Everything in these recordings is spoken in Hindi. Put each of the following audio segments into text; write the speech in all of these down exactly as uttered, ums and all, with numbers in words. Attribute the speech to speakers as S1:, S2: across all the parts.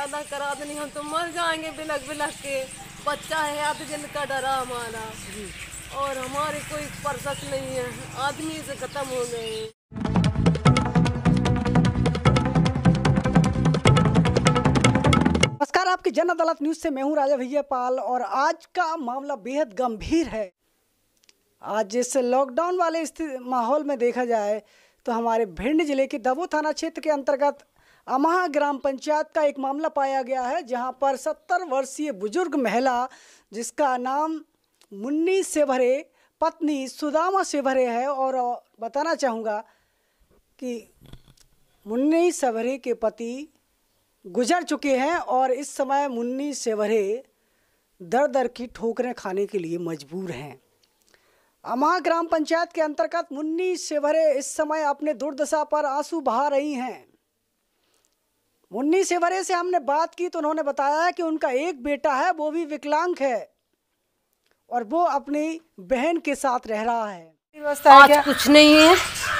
S1: ज्यादा करा देनी, हम तो मर जाएंगे बिलक बिलक के। बच्चा है याद जिनका डरा हमारा, और हमारे कोई परसक नहीं है, आदमी से खत्म हो गए।
S2: नमस्कार, आपकी जन अदालत न्यूज से मैं हूं राजा भैया पाल, और आज का मामला बेहद गंभीर है। आज इस लॉकडाउन वाले माहौल में देखा जाए तो हमारे भिंड जिले के दबो थाना क्षेत्र के अंतर्गत अमहा ग्राम पंचायत का एक मामला पाया गया है, जहां पर सत्तर वर्षीय बुजुर्ग महिला जिसका नाम मुन्नी सेवरे पत्नी सुदामा सेवरे है, और बताना चाहूँगा कि मुन्नी सेवरे के पति गुजर चुके हैं और इस समय मुन्नी सेवरे दर दर की ठोकरें खाने के लिए मजबूर हैं। अमहा ग्राम पंचायत के अंतर्गत मुन्नी सेवरे इस समय अपने दुर्दशा पर आंसू बहा रही हैं। मुन्नी सेवरे से हमने बात की तो उन्होंने बताया कि उनका एक बेटा है, वो भी विकलांग है, और वो अपनी बहन के साथ रह रहा है। व्यवस्था है क्या?
S1: कुछ नहीं है,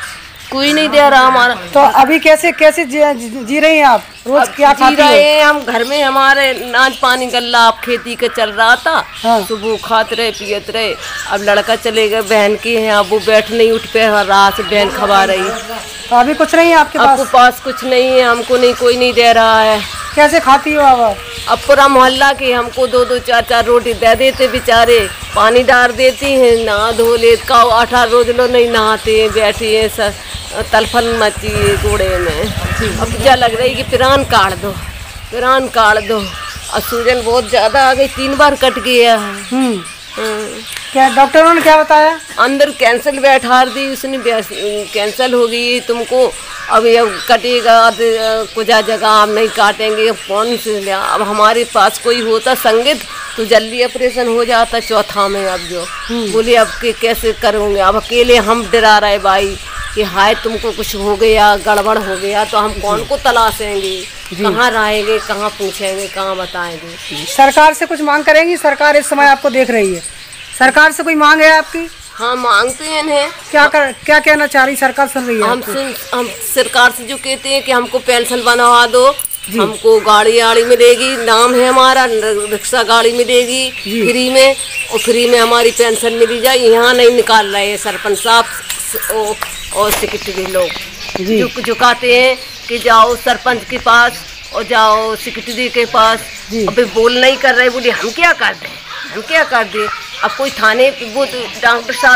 S1: कोई नहीं दे रहा हमारा।
S2: तो अभी कैसे कैसे जी, जी रही हैं आप? रोज क्या खाती
S1: रहे हैं हम? घर में हमारे नाच पानी गल्ला आप खेती का चल रहा था। हाँ। सुबह खाते रहे पियत रहे। अब लड़का चले गए, बहन के हैं, अब वो बैठ नहीं उठ पे, रात से बहन खवा रही।
S2: तो अभी कुछ नहीं है आपके पास?
S1: आपके पास कुछ नहीं है, हमको नहीं, कोई नहीं दे रहा है।
S2: कैसे खाती हो आप?
S1: अब पूरा मोहल्ला के हमको दो दो चार चार रोटी दे देते बेचारे, पानी डाल देती हैं, नहा धो ले का अठारह रोज लो नहीं नहाते हैं, बैठी है सर तलफन मची कूड़े में। अब क्या लग रही कि पिरान काट दो, पिरान काट दो। और सूजन बहुत ज्यादा आ गई, तीन बार कट गया है।
S2: क्या डॉक्टरों ने क्या बताया? अंदर
S1: कैंसर बैठा दी उसने, कैंसर हो गई तुमको, अब ये कटेगा कुछ जगह, आप नहीं काटेंगे, कौन से लिया। अब हमारे पास कोई होता संगीत तो जल्दी ऑपरेशन हो जाता चौथा में। अब जो बोले अब के कैसे करोगे, अब अकेले हम डरा रहे भाई कि हाय तुमको कुछ हो गया, गड़बड़ हो गया तो हम कौन को तलाशेंगे, कहाँ रहेंगे, कहाँ पूछेंगे, कहाँ बताएंगे।
S2: सरकार से कुछ मांग करेंगी? सरकार इस समय आपको देख रही है, सरकार से कोई मांग है आपकी?
S1: हाँ मांगते हैं। क्या
S2: कर क्या कहना चाह रही सरकार? सुन रही है
S1: हम सुन, हम सरकार से जो कहते हैं कि हमको पेंशन बनवा दो, हमको गाड़ी आड़ी मिलेगी, नाम है हमारा, रिक्शा गाड़ी मिलेगी फ्री में, और फ्री में हमारी पेंशन मिली जाए। यहाँ नहीं निकाल रहे हैं सरपंच साहब और सेक्रेटरी लोग झुक झुकाते हैं कि जाओ सरपंच के पास और जाओ सेक्रेटरी के पास। अभी बोल नहीं कर रहे, बोले हम क्या कर दें, हम क्या कर दें। अब कोई थाने वो डॉक्टर साहब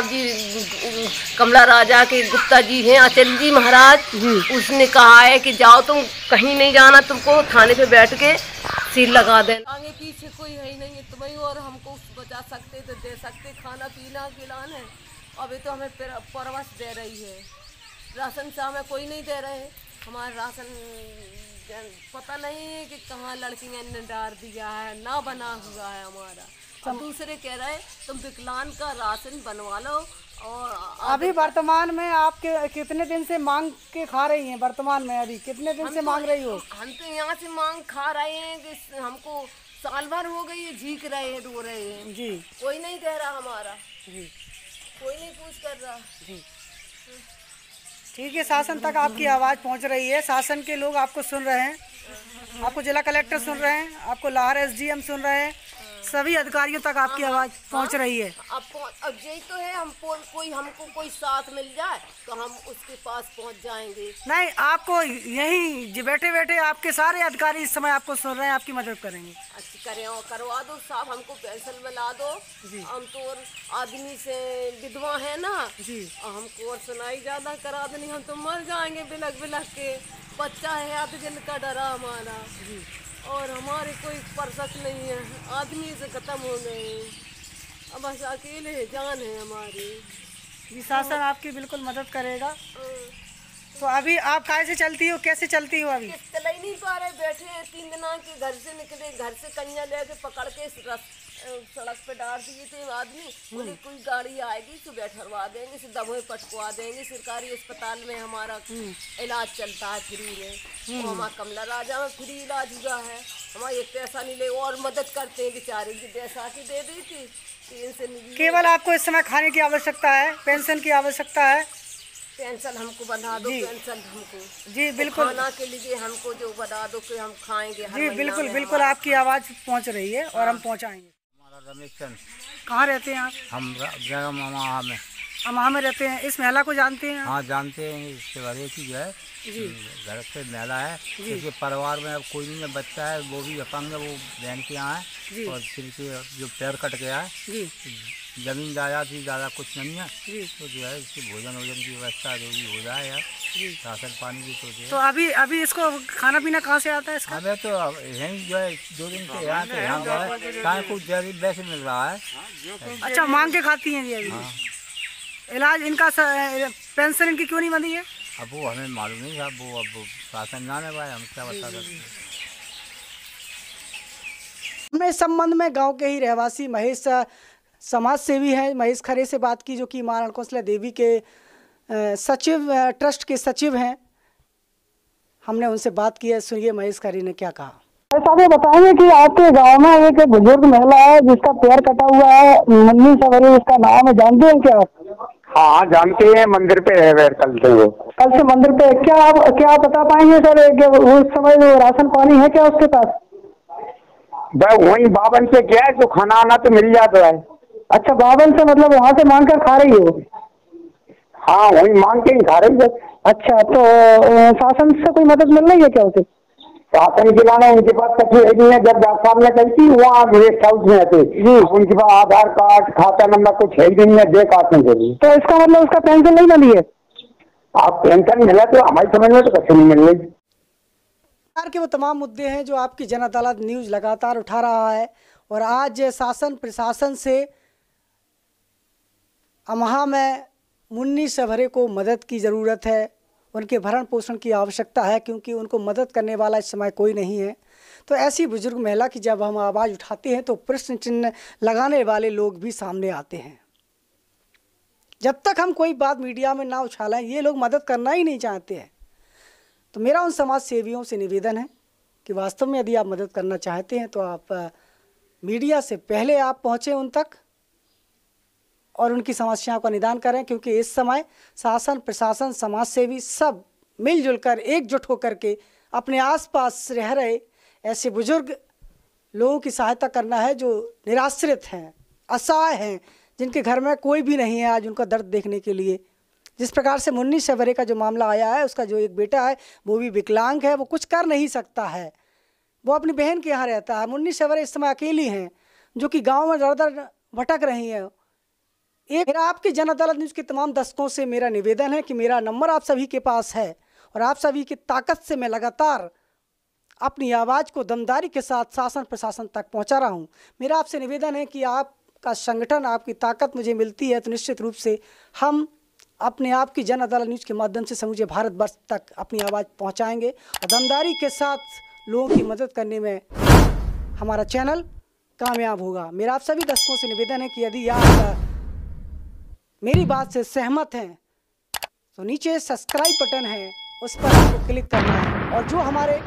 S1: जी कमला राजा के गुप्ता जी हैं, अचल जी महाराज जी, उसने कहा है कि जाओ तुम कहीं नहीं जाना, तुमको थाने पे बैठ के सील लगा देना। आगे पीछे कोई है ही नहीं है, तुम्हें और हमको बचा सकते तो दे सकते, खाना पीना खिलाना है। अभी तो हमें परवश दे रही है, राशन से हमें कोई नहीं दे रहे। हमारा राशन पता नहीं है कि कहाँ लड़कियाँ ने डाल दिया है, ना बना हुआ है हमारा। अब दूसरे कह रहे हैं तुम विकलांग का राशन बनवा लो। और
S2: अभी वर्तमान में आप कितने दिन से मांग के खा रही हैं? वर्तमान में अभी कितने दिन से मांग रही हो?
S1: हम तो यहाँ से मांग खा रहे हैं कि हमको साल भर हो गई है, झीक रहे हैं, रो रहे हैं जी, कोई नहीं दे रहा हमारा जी, कोई नहीं पूछ कर रहा जी।
S2: ठीक है, शासन तक आपकी आवाज़ पहुंच रही है, शासन के लोग आपको सुन रहे हैं, आपको जिला कलेक्टर सुन रहे हैं, आपको लाहौर एसडीएम सुन रहे हैं, सभी अधिकारियों तक आपकी आवाज़ पहुंच रही है।
S1: अब अब यही तो है, हम कोई हमको कोई साथ मिल जाए तो हम उसके पास पहुंच जाएंगे।
S2: नहीं, आपको यहीं बैठे बैठे आपके सारे अधिकारी इस समय आपको सुन रहे हैं, आपकी मदद करेंगे।
S1: अच्छी करें और करवा दो साहब, हमको पेंशन मिला दो जी। हम तो आदमी से विधवा है ना जी, हमको और सुनाई ज्यादा करा देनी, हम तो मर जाएंगे बिलक बिलक के। बच्चा है याद जिनका डरा हमारा जी, और हमारे कोई परसक नहीं है, आदमी से खत्म हो गए, अब बस अकेले जान है हमारी।
S2: जी, शासन आपकी बिल्कुल मदद करेगा। तो अभी आप कैसे चलती हो, कैसे चलती हो? अभी
S1: चल ही नहीं पा रहे, बैठे हैं तीन दिन के, घर से निकले, घर से कन्या लेके पकड़ के सड़क पे डाल दिए थे आदमी, बोले कोई गाड़ी आएगी तो बैठवा देंगे, फिर दबोए पटकवा देंगे। सरकारी अस्पताल में हमारा इलाज चलता है फ्री में, तो हमारा कमला राजा में फ्री इलाज हुआ है, हमारा एक पैसा नहीं ले, और मदद करते हैं बेचारे की, बैसाखी दे दी थी।
S2: केवल आपको इस समय खाने की आवश्यकता है, पेंशन की आवश्यकता है?
S1: पेंशन हमको बना दो, पेंशन हमको
S2: जी बिल्कुल,
S1: खाना के लिए हमको जो बता दो कि हम खाएंगे हर
S2: जी बिल्कुल बिल्कुल, आपकी आवाज़ पहुंच रही है और हम पहुंचाएंगे।
S3: हमारा रमेश चंद।
S2: कहाँ रहते हैं आप?
S3: हम अमहा में
S2: अमहा में रहते हैं। इस महिला को जानते हैं?
S3: हाँ जानते हैं, इसके बारे की जो है घर से महिला है, इसके परिवार में अब कोई नहीं है, बच्चा है वो भी अपंग है, वो बहन के यहाँ है और सिर के जो पैर कट गया है, जमीन जायदाद थी ज़्यादा कुछ नहीं है, तो जो है इसकी भोजन वोजन की व्यवस्था जो भी हो जाए यार, राशन पानी की तो जो
S2: तो अभी अभी इसको खाना पीना कहाँ से आता है इसका?
S3: हमें तो यहीं जो है दो दिन से यहाँ से यहाँ जो है कहाँ कुछ जरूर वैसे मिल रहा है।
S2: अच्छा, मांग के खाती हैं जी अभी? इलाज इनका पेंशन इनकी क्यों नहीं बंधी है?
S3: अब वो हमें मालूम नहीं था, वो अब शासन जाने पाए, हम क्या बता सकते हैं।
S2: हमने इस संबंध में गांव के ही रहवासी महेश समाज सेवी हैं, महेश खरे से बात की, जो कि मां रणकोसला देवी के सचिव ट्रस्ट के सचिव हैं। हमने उनसे बात की है, सुनिए महेश खरे ने क्या कहा।
S4: साहब ये बताएंगे कि आपके गांव में एक बुजुर्ग महिला है जिसका पैर कटा हुआ है, मुन्नी सवरी उसका नाम है, जानते हैं क्या?
S5: हाँ जानते हैं, मंदिर पे है वह कल से, वो
S4: कल से मंदिर पे। क्या आप क्या आप बता पाएंगे सर कि उस समय वो राशन पानी है क्या उसके पास?
S5: वह वही बावन से क्या है, जो खाना आना तो मिल जाता है।
S4: अच्छा, बावन से मतलब वहाँ से मांग कर खा रही हो?
S5: हाँ वही मांग के ही खा रही है।
S4: अच्छा, तो शासन से कोई मदद मिल रही है क्या उसे?
S5: शासन के लाना उनके पास कभी है नहीं है। जब डॉक्टर साहब ने कही थी वहाँ गेस्ट हाउस में थे जी, उनके पास आधार कार्ड खाता नंबर कुछ है ही नहीं है, दे काटने के लिए।
S4: तो इसका मतलब उसका पेंशन नहीं बनी है?
S5: आप पेंशन मिला तो हमारी समझ में तो कुछ नहीं मिल रही।
S2: सरकार के वो तमाम मुद्दे हैं जो आपकी जन अदालत न्यूज़ लगातार उठा रहा है, और आज शासन प्रशासन से अमहा में मुन्नी सवरे को मदद की ज़रूरत है, उनके भरण पोषण की आवश्यकता है, क्योंकि उनको मदद करने वाला इस समय कोई नहीं है। तो ऐसी बुजुर्ग महिला की जब हम आवाज़ उठाते हैं तो प्रश्न चिन्ह लगाने वाले लोग भी सामने आते हैं। जब तक हम कोई बात मीडिया में ना उछालें, ये लोग मदद करना ही नहीं चाहते हैं। तो मेरा उन समाज सेवियों से निवेदन है कि वास्तव में यदि आप मदद करना चाहते हैं तो आप मीडिया से पहले आप पहुँचें उन तक और उनकी समस्याओं का निदान करें, क्योंकि इस समय शासन प्रशासन समाज सेवी सब मिलजुल कर एकजुट होकर के अपने आसपास रह रहे ऐसे बुजुर्ग लोगों की सहायता करना है जो निराश्रित हैं, असहाय हैं, जिनके घर में कोई भी नहीं है आज उनका दर्द देखने के लिए। जिस प्रकार से मुन्नी सवरे का जो मामला आया है, उसका जो एक बेटा है वो भी विकलांग है, वो कुछ कर नहीं सकता है, वो अपनी बहन के यहाँ रहता है। मुन्नी सवरे इस समय अकेली हैं जो कि गाँव में दर दर भटक रही हैं। एक मेरा आपकी जन अदालत न्यूज़ के तमाम दर्शकों से मेरा निवेदन है कि मेरा नंबर आप सभी के पास है और आप सभी की ताकत से मैं लगातार अपनी आवाज़ को दमदारी के साथ शासन प्रशासन तक पहुंचा रहा हूं। मेरा आपसे निवेदन है कि आपका संगठन, आपकी ताकत मुझे मिलती है तो निश्चित रूप से हम अपने आप की जन अदालत न्यूज़ के माध्यम से समूचे भारतवर्ष तक अपनी आवाज़ पहुँचाएँगे और दमदारी के साथ लोगों की मदद करने में हमारा चैनल कामयाब होगा। मेरा आप सभी दर्शकों से निवेदन है कि यदि आप मेरी बात से सहमत हैं तो नीचे सब्सक्राइब बटन है, उस पर आपको क्लिक करना है, और जो हमारे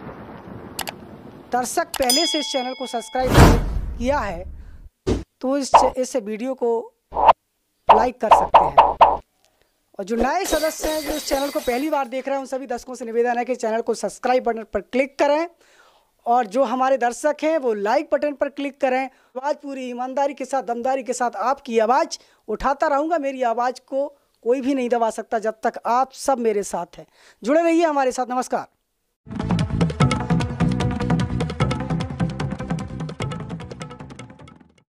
S2: दर्शक पहले से इस चैनल को सब्सक्राइब किया है तो इस इस वीडियो को लाइक कर सकते हैं, और जो नए सदस्य हैं जो इस चैनल को पहली बार देख रहे हैं उन सभी दर्शकों से निवेदन है कि चैनल को सब्सक्राइब बटन पर क्लिक करें, और जो हमारे दर्शक हैं वो लाइक बटन पर क्लिक करें। आवाज़ पूरी ईमानदारी के साथ, दमदारी के साथ आपकी आवाज़ उठाता रहूँगा। मेरी आवाज़ को कोई भी नहीं दबा सकता जब तक आप सब मेरे साथ हैं। जुड़े रहिए हमारे साथ। नमस्कार।